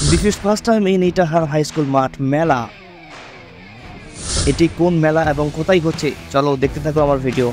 This is first time in Itahar high school মাঠ মেলা। এটি কোন মেলা এবং কোথায় হচ্ছে চলো দেখতে থাকো আমার video.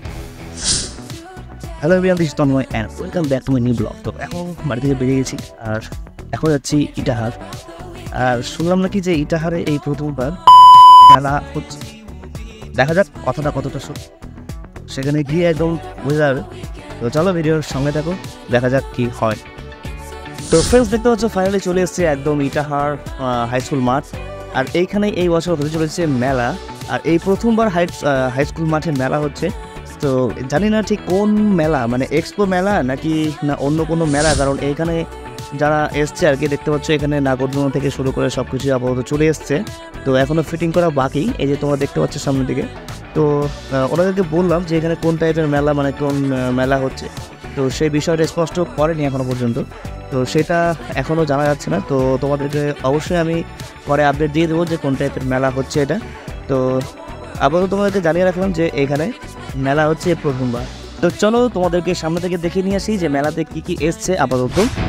Hello everyone, this is Tanmay and welcome back to my new blog. তো এখন বাড়ি থেকে বেরিয়ে গেছি আর এখন যাচ্ছি ইটাহার। আর শুনলাম নাকি যে ইটাহারে এই প্রথমবার মেলা হচ্ছে। দেখা যাক কথাটা কতটা সত্যি, সেখানে গিয়ে একদম বুঝে যাবে। তো চলো ভিডিওর সঙ্গে থাকো, দেখা যাক কি হয়। তো ফ্রেন্ডস, দেখতে পাচ্ছ ফাইনালি চলে এসছে একদম ইটাহার হাই স্কুল মাঠ। আর এইখানে এই বছর হতে চলেছে মেলা। আর এই প্রথমবার হাই স্কুল মাঠে মেলা হচ্ছে। তো জানি না ঠিক কোন মেলা, মানে এক্সপো মেলা নাকি না অন্য কোনো মেলা, কারণ এইখানে যারা এসছে আর কি দেখতে পাচ্ছ এখানে নাগরদোলনা থেকে শুরু করে সব কিছু আপাতত চলে এসছে। তো এখনও ফিটিং করা বাকি, এই যে তোমরা দেখতে পাচ্ছ সামনের দিকে। তো ওনাদেরকে বললাম যে এখানে কোন টাইপের মেলা, মানে কোন মেলা হচ্ছে। তো সেই বিষয়টা স্পষ্ট করেনি এখনও পর্যন্ত, তো সেটা এখনও জানা যাচ্ছে না। তো তোমাদেরকে অবশ্যই আমি পরে আপডেট দিয়ে দেবো যে কোন টাইপের মেলা হচ্ছে এটা। তো আপাতত তোমাদেরকে জানিয়ে রাখলাম যে এখানে মেলা হচ্ছে প্রথমবার। তো চলো তোমাদেরকে সামনে থেকে দেখে নিয়ে আসি যে মেলাতে কী কী এসছে আপাতত।